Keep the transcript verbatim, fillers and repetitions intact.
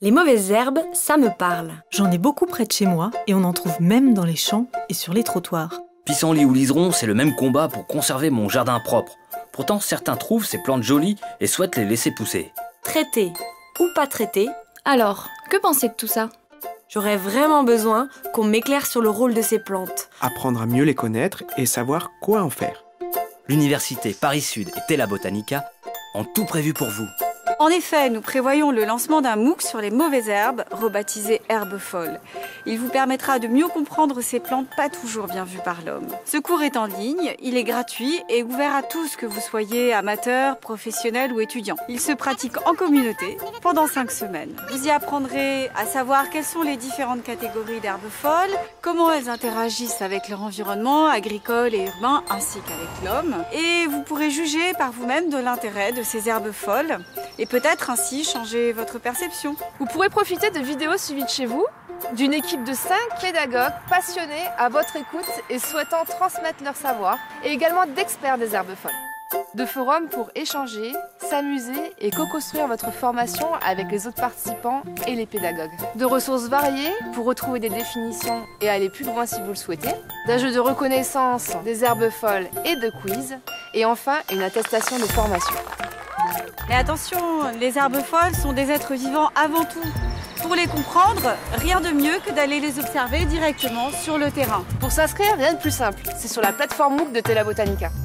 Les mauvaises herbes, ça me parle. J'en ai beaucoup près de chez moi et on en trouve même dans les champs et sur les trottoirs. Pissenlit ou liseron, c'est le même combat pour conserver mon jardin propre. Pourtant, certains trouvent ces plantes jolies et souhaitent les laisser pousser. Traiter ou pas traiter, Alors, que pensez de tout ça? j'aurais vraiment besoin qu'on m'éclaire sur le rôle de ces plantes. Apprendre à mieux les connaître et savoir quoi en faire. L'université Paris-Sud et Tela Botanica ont tout prévu pour vous. En effet, nous prévoyons le lancement d'un MOOC sur les mauvaises herbes, rebaptisé Herbes folles. Il vous permettra de mieux comprendre ces plantes pas toujours bien vues par l'homme. Ce cours est en ligne, il est gratuit et ouvert à tous, que vous soyez amateur, professionnel ou étudiant. Il se pratique en communauté pendant cinq semaines. Vous y apprendrez à savoir quelles sont les différentes catégories d'herbes folles, comment elles interagissent avec leur environnement agricole et urbain ainsi qu'avec l'homme. Et vous pourrez juger par vous-même de l'intérêt de ces herbes folles et peut-être ainsi changer votre perception. Vous pourrez profiter de vidéos suivies de chez vous, d'une équipe de cinq pédagogues passionnés à votre écoute et souhaitant transmettre leur savoir, et également d'experts des herbes folles. De forums pour échanger, s'amuser et co-construire votre formation avec les autres participants et les pédagogues. De ressources variées pour retrouver des définitions et aller plus loin si vous le souhaitez. D'un jeu de reconnaissance des herbes folles et de quiz. Et enfin, une attestation de formation. Mais attention, les herbes folles sont des êtres vivants avant tout. Pour les comprendre, rien de mieux que d'aller les observer directement sur le terrain. Pour s'inscrire, rien de plus simple. C'est sur la plateforme MOOC de Tela Botanica.